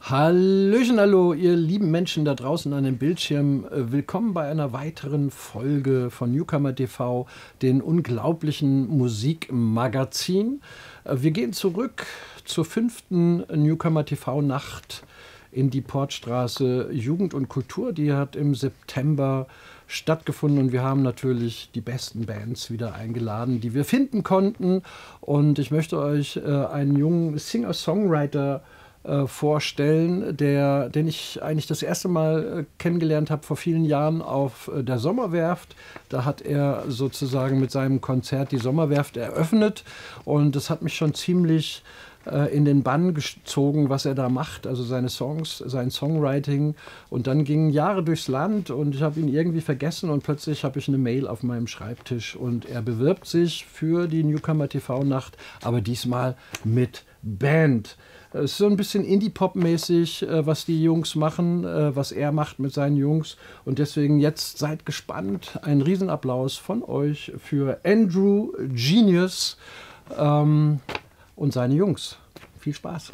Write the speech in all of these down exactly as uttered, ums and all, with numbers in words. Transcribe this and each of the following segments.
Hallöchen, hallo, ihr lieben Menschen da draußen an dem Bildschirm. Äh, Willkommen bei einer weiteren Folge von Newcomer T V, den unglaublichen Musikmagazin. Äh, Wir gehen zurück zur fünften Newcomer T V-Nacht in die Portstraße Jugend und Kultur. Die hat im September stattgefunden und wir haben natürlich die besten Bands wieder eingeladen, die wir finden konnten. Und ich möchte euch äh, einen jungen Singer-Songwriter äh, vorstellen, der, den ich eigentlich das erste Mal äh, kennengelernt habe vor vielen Jahren auf äh, der Sommerwerft. Da hat er sozusagen mit seinem Konzert die Sommerwerft eröffnet und das hat mich schon ziemlich äh, in den Bann gezogen, was er da macht, also seine Songs, sein Songwriting. Und dann gingen Jahre durchs Land und ich habe ihn irgendwie vergessen und plötzlich habe ich eine Mail auf meinem Schreibtisch und er bewirbt sich für die Newcomer T V-Nacht, aber diesmal mit Band. Es ist so ein bisschen Indie-Pop-mäßig, äh, was die Jungs machen, äh, was er macht mit seinen Jungs. Und deswegen jetzt seid gespannt. Ein Riesenapplaus von euch für Andrew Genius ähm, und seine Jungs. Viel Spaß.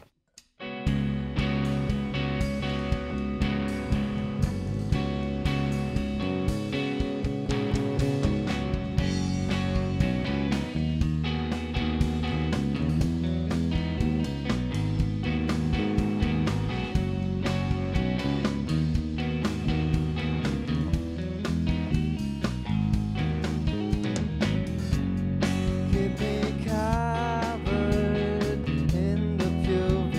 Keep me covered in the pure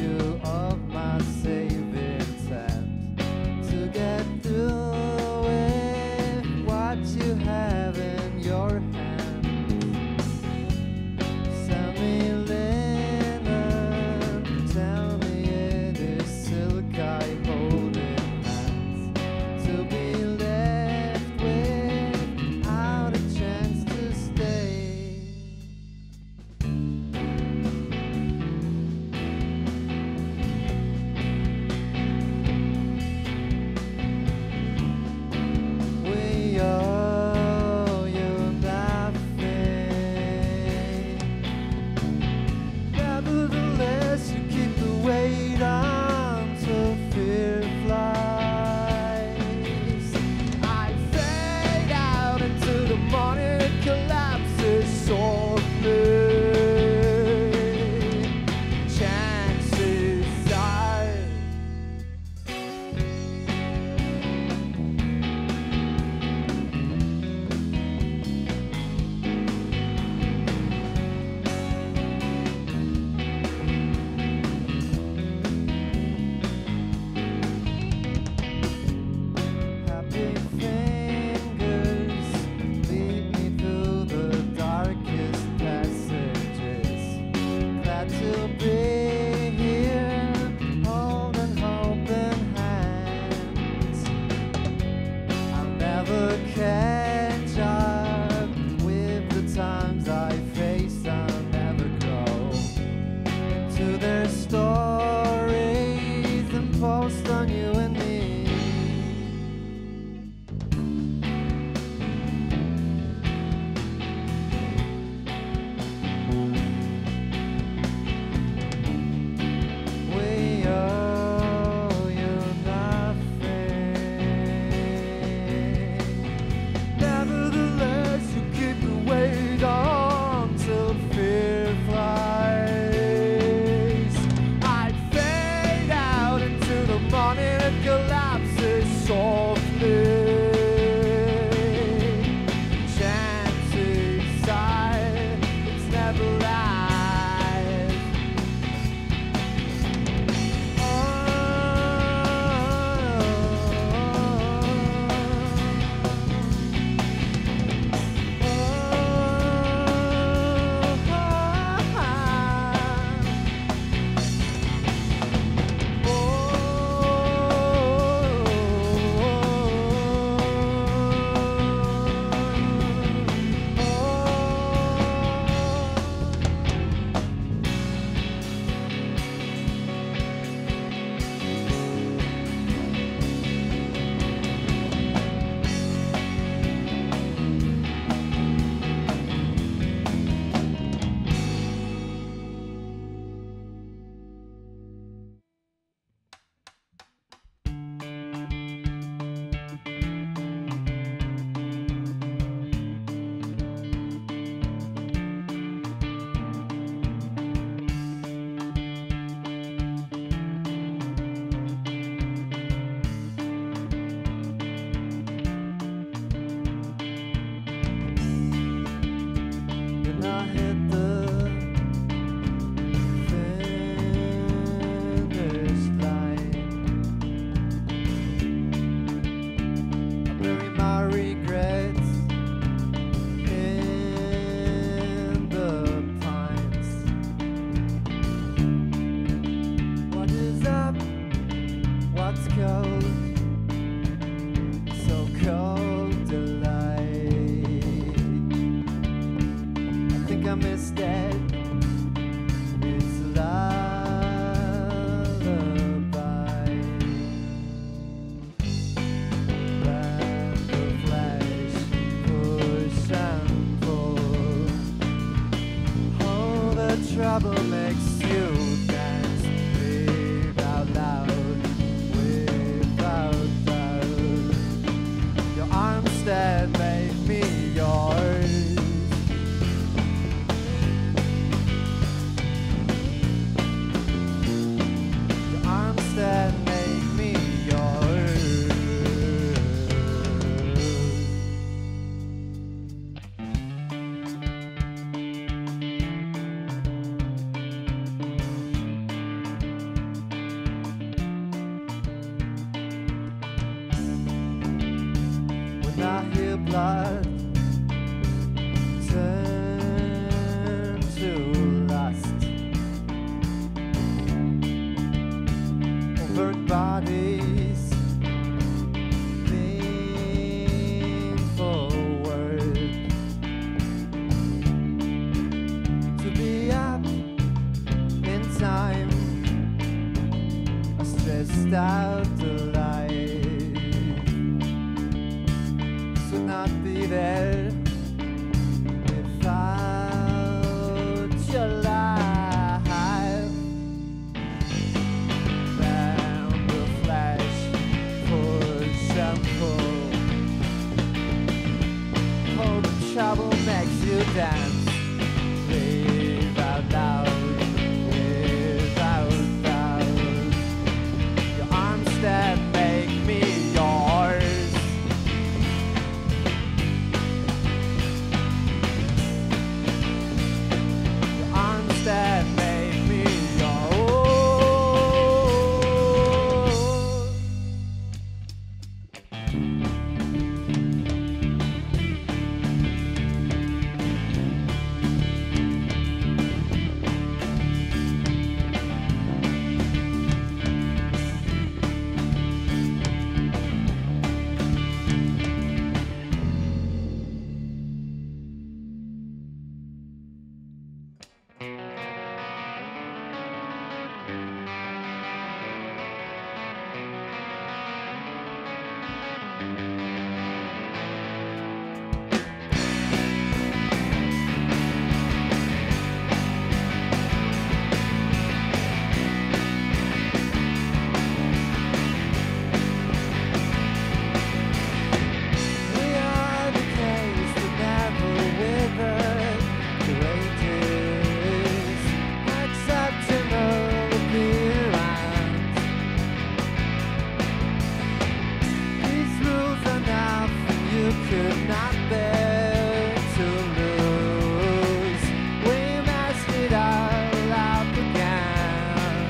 till blood turn to lust. Overt bodies, painful work. To be up in time, a stressed out life. To not be there without your life. Round the flash for shampoo. Hope trouble makes you dance. Live out loud, live out loud. Your arms that make me yours. Your arms that make me yours. We are the case that never withered, courageous, exceptional appearance. These rules are nothing you could not bear to lose. We messed it all up again.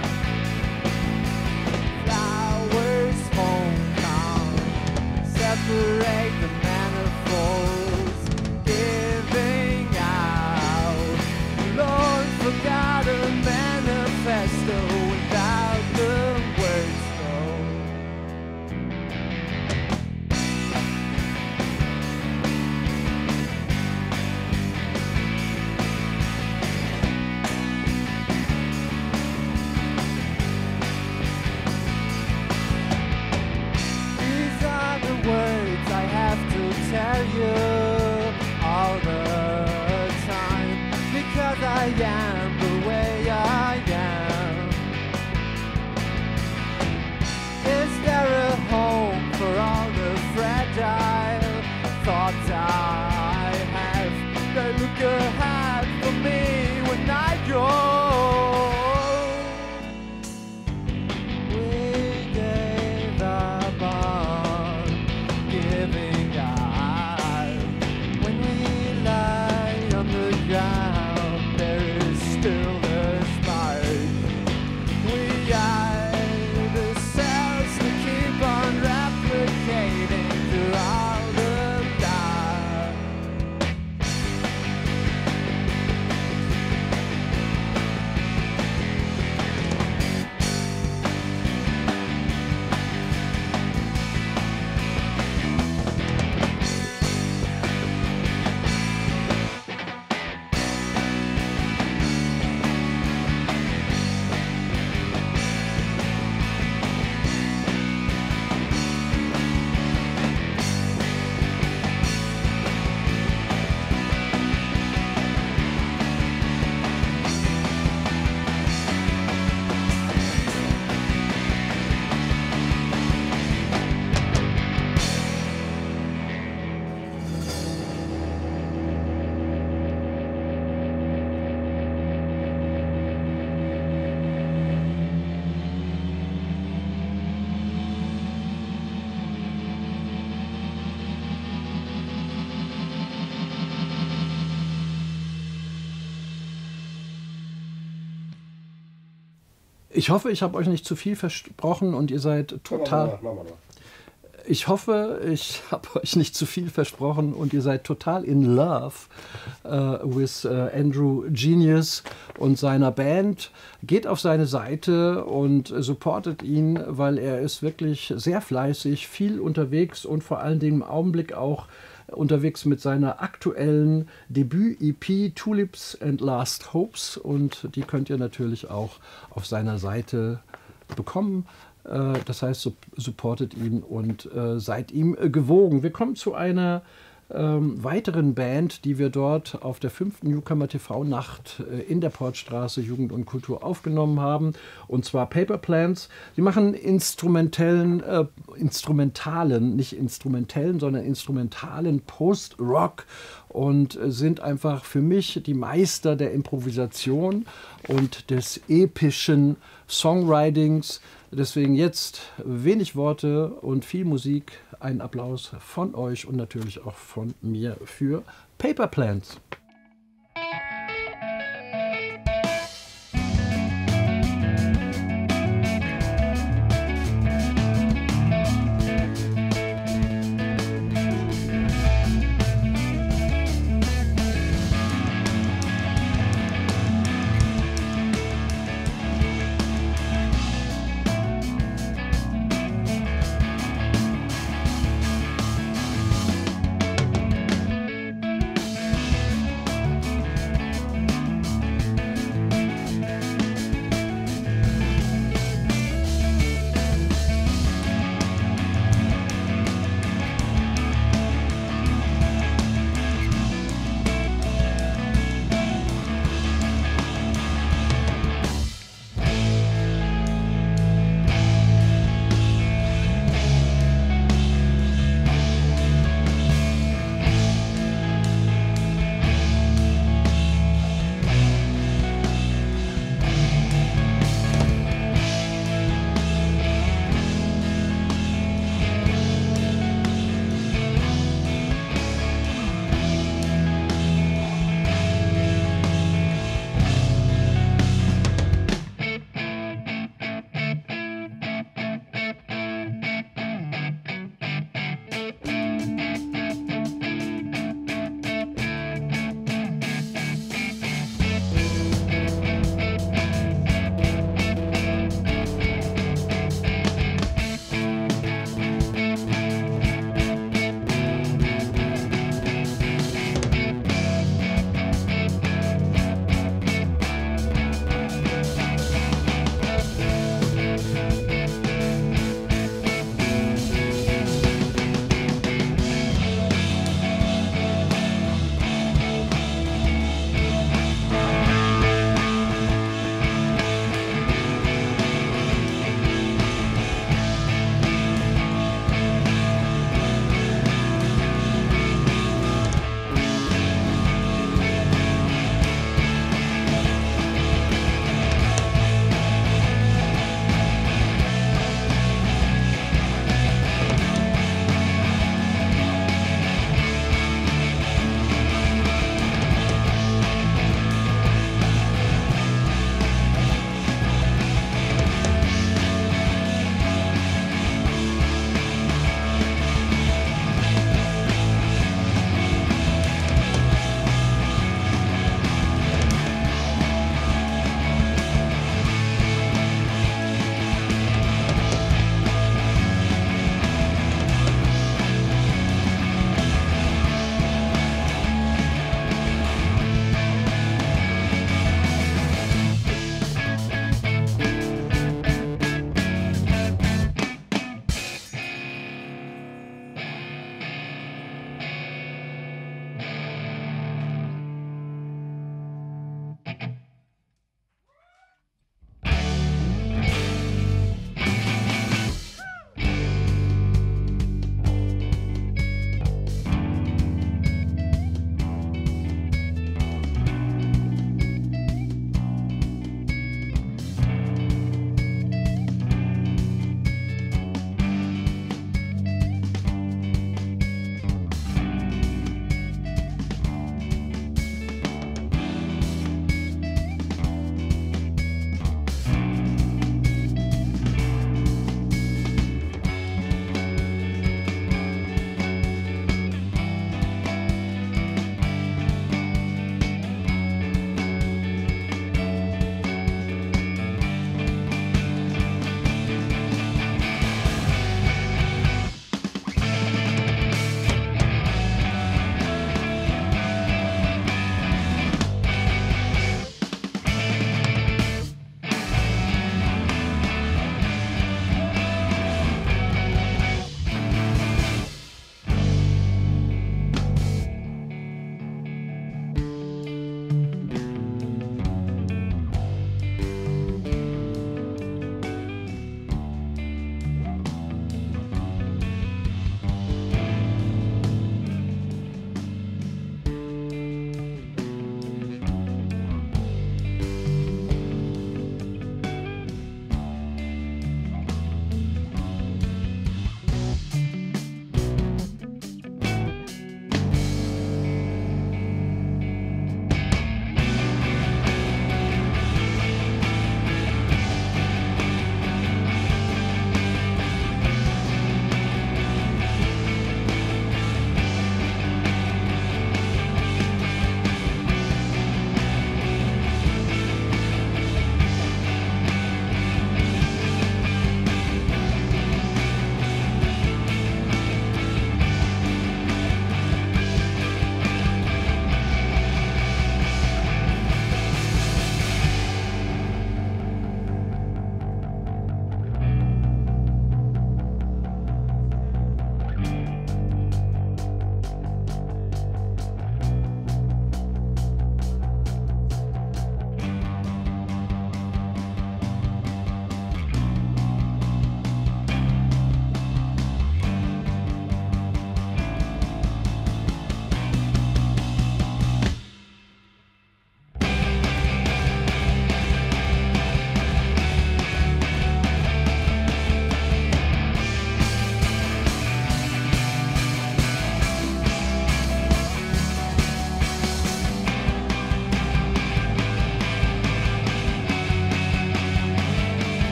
Flowers, homecoming, separate the manifolds, giving out. Lord, forgotten manifesto without the words. Though. These are the words I have to tell you all the time, because I am the way I am. Is there a home for all the fragile thoughts I have that look ahead for me when I go? We gave up on giving up. When we lie on the ground, there is still a spark. We are the cells that keep on replicating throughout the dark. Ich hoffe, ich habe euch nicht zu viel versprochen und ihr seid total. Machen wir noch. ich hoffe, ich habe euch nicht zu viel versprochen und ihr seid total in love uh, with uh, Andrew Genius und seiner Band. Geht auf seine Seite und supportet ihn, weil er ist wirklich sehr fleißig, viel unterwegs und vor allen Dingen im Augenblick auch unterwegs mit seiner aktuellen Debüt-E P Tulips and Last Hopes, und die könnt ihr natürlich auch auf seiner Seite bekommen. Das heißt, supportet ihn und äh, seid ihm äh, gewogen. Wir kommen zu einer ähm, weiteren Band, die wir dort auf der fünften Newcomer T V-Nacht äh, in der Portstraße Jugend und Kultur aufgenommen haben, und zwar Paper Plants. Die machen instrumentellen, äh, instrumentalen, nicht instrumentellen, sondern instrumentalen Post-Rock und äh, sind einfach für mich die Meister der Improvisation und des epischen Songwritings. Deswegen jetzt wenig Worte und viel Musik. Ein Applaus von euch und natürlich auch von mir für Paper Plants.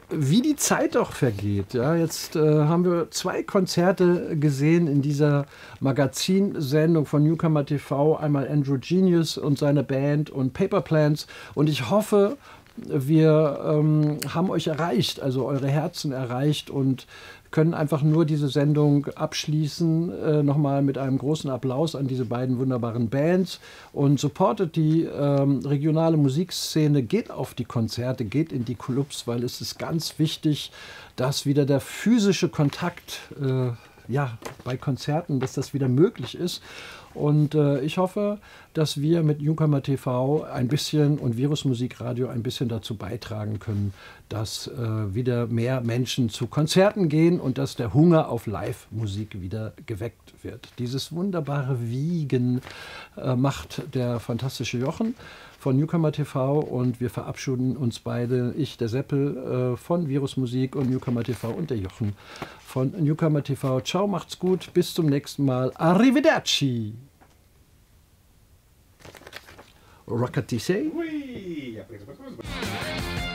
wie die Zeit doch vergeht. Ja, jetzt äh, haben wir zwei Konzerte gesehen in dieser Magazinsendung von Newcomer T V. Einmal Andrew Genius und seine Band und Paper Plans. Und ich hoffe, wir ähm, haben euch erreicht, also eure Herzen erreicht und können einfach nur diese Sendung abschließen, äh, nochmal mit einem großen Applaus an diese beiden wunderbaren Bands und supportet die ähm, regionale Musikszene, geht auf die Konzerte, geht in die Clubs, weil es ist ganz wichtig, dass wieder der physische Kontakt äh, ja, bei Konzerten, dass das wieder möglich ist. Und äh, ich hoffe, dass wir mit Newcomer T V ein bisschen und Virusmusikradio ein bisschen dazu beitragen können, dass äh, wieder mehr Menschen zu Konzerten gehen und dass der Hunger auf Live-Musik wieder geweckt wird. Dieses wunderbare Wiegen äh, macht der fantastische Jochen von Newcomer T V und wir verabschieden uns beide, ich, der Seppel äh, von Virusmusik und Newcomer T V und der Jochen von Newcomer T V. Ciao, macht's gut, bis zum nächsten Mal. Arrivederci! Rockatissé. Oui, après ça passe.